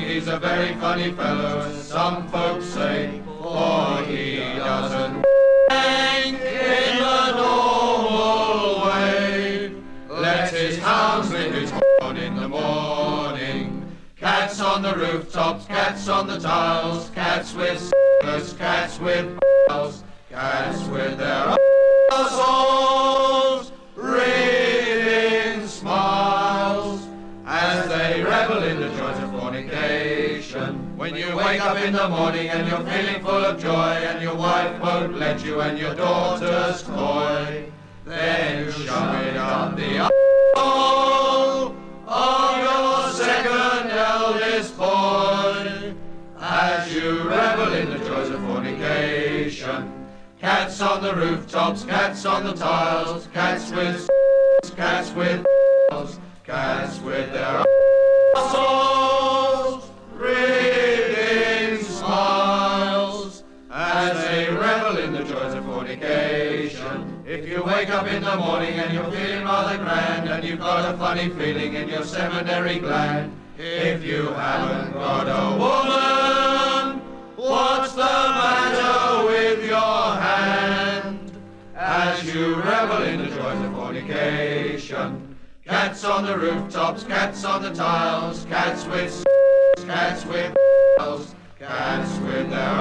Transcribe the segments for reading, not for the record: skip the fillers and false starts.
he's a very funny fellow, some folks say, for he doesn't wank in the normal way. Let his hounds lick his horn in the morning. Cats on the rooftops, cats on the tiles, cats with s***ers, cats with b****s, cats with their assholes reading smiles as they revel in the joys of fornication. When you wake up in the morning and you're feeling full of joy and your wife won't let you and your daughter's coy, then shove it up the hole of your second eldest boy as you revel in the joys of fornication. Cats on the rooftops, cats on the tiles, cats with cats with cats with their assholes reading smiles as they revel in the joys of fornication. If you wake up in the morning and you're feeling rather grand and you've got a funny feeling in your seminary gland, if you haven't got a woman, what's the matter with your hand? As you revel in the joys of fornication. Cats on the rooftops, cats on the tiles, cats with cats with cats with their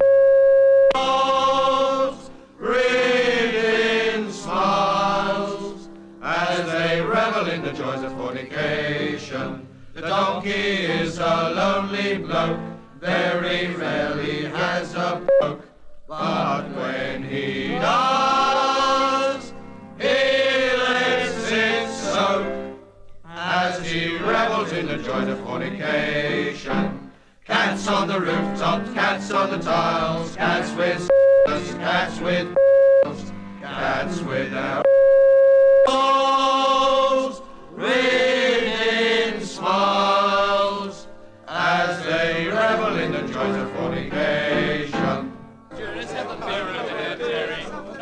reading smiles as they revel in the joys of fornication. The donkey is a lonely bloke, very rarely has a poke, but when he does, he lets it soak as he revels in the joys of fornication. Cats on the rooftops, cats on the tiles, cats with cats with cats with their reading smiles as they revel in the joys of fornication. Let's have a beer over there, Terry.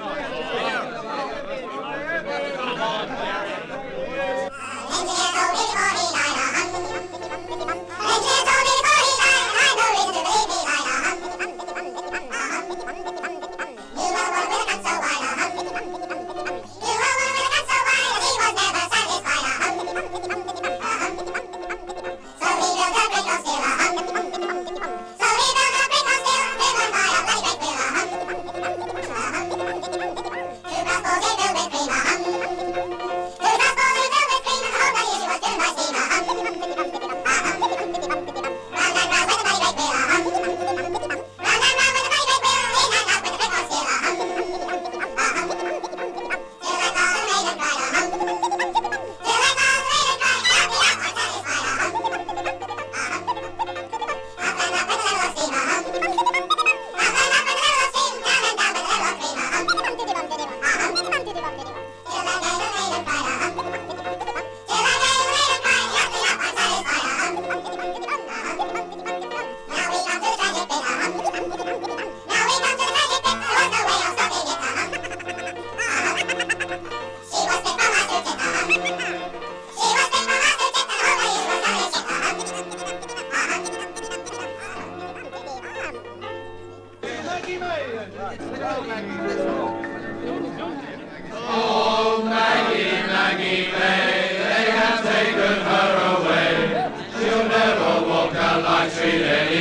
Come on, Terry. Oh, Maggie, Maggie May, they have taken her away. She'll never walk down Light Street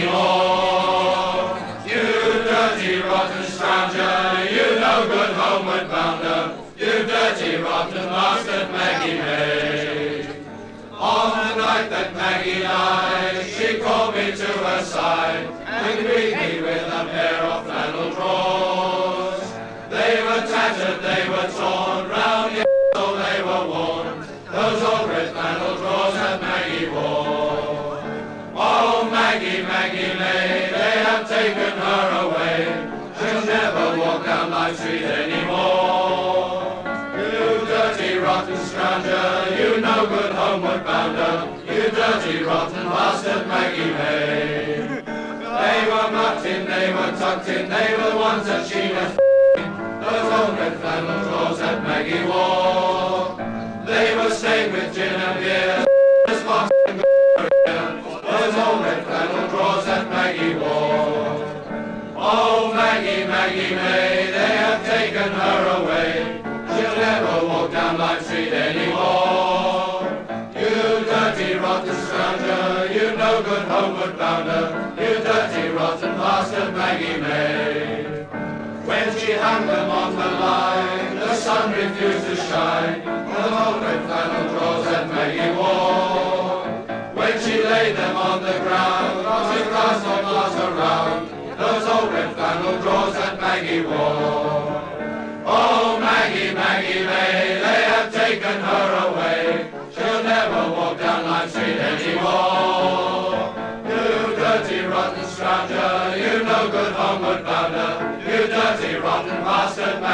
anymore. You dirty, rotten scrounger, you no good homeward bounder, you dirty, rotten bastard, Maggie May. On the night that Maggie died, she called me to her side and greeted me with a pair of flannel drawers. They were tattered, they were torn, round the so they were worn, those old red flannel drawers that Maggie wore. Oh, Maggie, Maggie May, they have taken her away. She'll never walk down Light Street anymore. You dirty, rotten scrounger, you no good homeward bounder, you dirty, rotten bastard, Maggie May. They were mucked in, they were tucked in, they were the ones that she left. Those old red flannel drawers that Maggie wore. They were stained with gin and beer, those old red red flannel drawers that Maggie wore. Oh, Maggie, Maggie May, they have taken her away. She'll never walk down Lime Street anymore. You dirty, rotten scrounger, you no good homeward bounder, you dirty, rotten bastard, Maggie May. When she hung them on the line, the sun refused to shine, the old red flannel drawers that Maggie wore. When she laid them on the ground, she cast her glass around, those old red flannel drawers that Maggie wore. Oh, Maggie, Maggie May, they have taken her away. She'll never walk down Lime Street anymore. You dirty, rotten scrounger, you no good homeward bounder, you dirty, rotten bastard, Maggie.